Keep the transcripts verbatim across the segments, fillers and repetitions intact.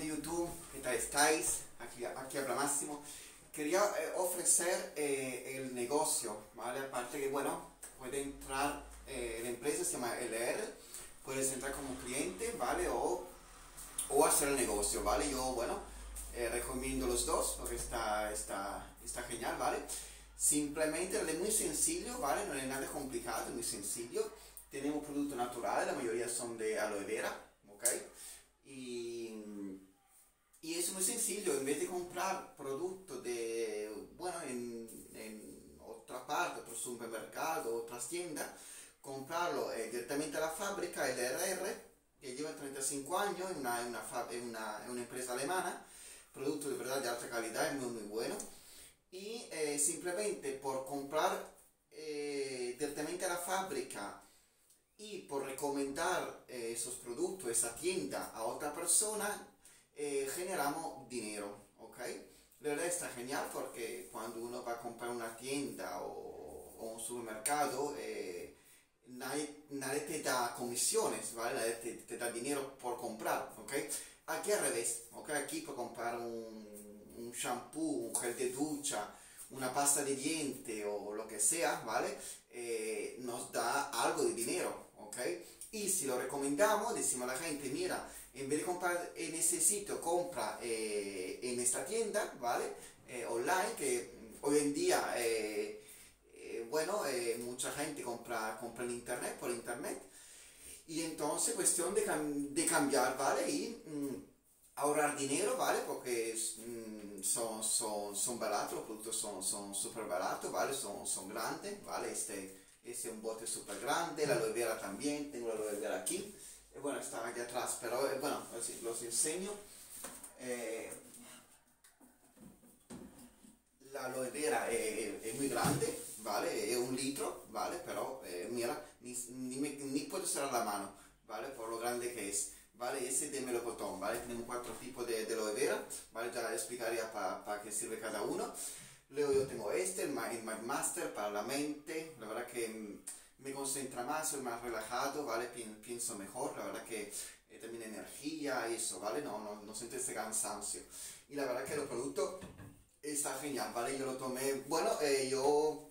de YouTube, ¿qué tal estáis? Aquí, aquí habla Máximo. Quería eh, ofrecer eh, el negocio, ¿vale? Aparte que, bueno, puede entrar, eh, la empresa se llama L R, puedes entrar como cliente, ¿vale? O, o hacer el negocio, ¿vale? Yo, bueno, eh, recomiendo los dos porque está, está, está genial, ¿vale? Simplemente es muy sencillo, ¿vale? No es nada complicado, es muy sencillo. Tenemos productos naturales, la mayoría son de aloe vera, ¿ok? Y, y es muy sencillo, en vez de comprar productos de, bueno, en, en otra parte, otro supermercado, otras tiendas, comprarlo eh, directamente a la fábrica, L R R, que lleva treinta y cinco años, es una, una, una, una empresa alemana, producto de verdad de alta calidad, es muy muy bueno. Y eh, simplemente por comprar eh, directamente a la fábrica y por recomendar eh, esos productos, esa tienda a otra persona, eh, generamos dinero, ¿ok? La verdad está genial porque cuando uno va a comprar una tienda o, o un supermercado, eh, nadie, nadie te da comisiones, ¿vale? Nadie te, te da dinero por comprar, ¿ok? Aquí al revés, ¿ok? Aquí por comprar un, un shampoo, un gel de ducha, una pasta de diente o lo que sea, ¿vale? Eh, nos da algo de dinero, ¿ok? Y si lo recomendamos, decimos a la gente, mira, en vez de comprar en ese sitio, compra eh, en esta tienda, ¿vale? Eh, online, que hoy en día, eh, eh, bueno, eh, mucha gente compra, compra en internet, por internet, y entonces cuestión de, cam de cambiar, ¿vale? Y mm, ahorrar dinero, ¿vale? Porque mm, son, son, son baratos, los productos son, son súper baratos, ¿vale? Son, son grandes, ¿vale? Este, este es un bote súper grande, la aloe vera también, tengo la aloe vera aquí, eh, bueno, está aquí atrás, pero eh, bueno, así, los enseño. Eh, la aloe vera è, è muy grande, ¿vale? È un litro, ¿vale? Pero eh, mira, ni, ni, me, ni puedo usar la mano, ¿vale? Por lo grande que es, ¿vale? Ese de melocotón, ¿vale? Tenemos cuatro tipos de, de aloe vera, ¿vale? Ya explicaría para pa qué sirve cada uno. Luego yo tengo este, el Mind Master para la mente, la verdad que me concentra más, soy más relajado, ¿vale? Pienso mejor, la verdad que eh, también energía, eso, ¿vale? No, no, no siento ese cansancio. Y la verdad que los productos está genial, ¿vale? Yo lo tomé, bueno, eh, yo,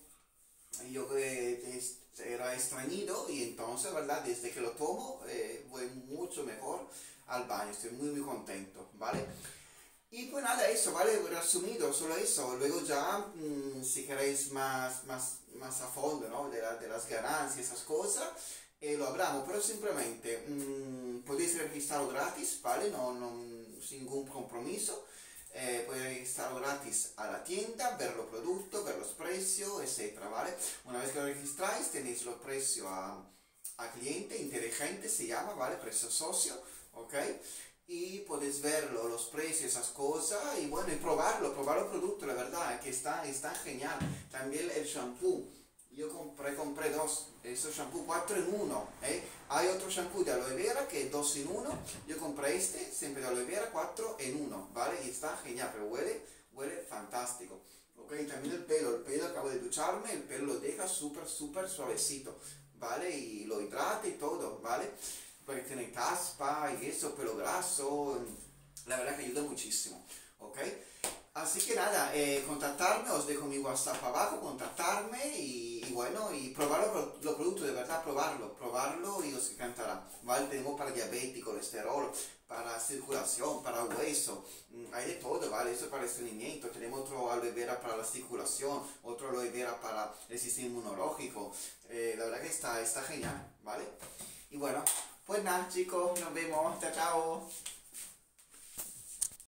yo eh, era estreñido y entonces, ¿verdad? Desde que lo tomo, eh, voy mucho mejor al baño, estoy muy, muy contento, ¿vale? Y pues nada, eso, ¿vale? Resumido, solo eso. Luego ya, mmm, si queréis más, más, más a fondo, ¿no? De, la, de las ganancias, esas cosas, eh, lo hablamos, pero simplemente mmm, podéis registrarlo gratis, ¿vale? No, no, sin ningún compromiso. Eh, podéis registrarlo gratis a la tienda, ver los productos, ver los precios, etcétera, ¿vale? Una vez que lo registráis, tenéis los precios a, a cliente, inteligente se llama, ¿vale? Precio socio, ¿ok? Y podéis verlo, los precios, esas cosas, y bueno, y probarlo, probar los productos, la verdad, que está, está genial. También el shampoo, yo compré, compré dos, esos shampoo cuatro en uno, ¿eh? Hay otro shampoo de aloe vera que es dos en uno, yo compré este, siempre de aloe vera, cuatro en uno, ¿vale? Y está genial, pero huele, huele fantástico. Ok, también el pelo, el pelo acabo de ducharme, el pelo lo deja súper, súper suavecito, ¿vale? Y lo hidrata y todo, ¿vale? Porque tiene caspa y eso, pelo graso, la verdad que ayuda muchísimo, ¿ok? Así que nada, eh, contactarme, os dejo mi WhatsApp abajo, contactarme y, y bueno, y probar los, los productos, de verdad, probarlo, probarlo y os encantará, ¿vale? Tenemos para diabetes, colesterol, para circulación, para hueso, hay de todo, ¿vale? Eso para estreñimiento, tenemos otro aloe vera para la circulación, otro aloe vera para el sistema inmunológico, eh, la verdad que está, está genial, ¿vale? Y bueno, pues nada chicos, nos vemos, chao chao.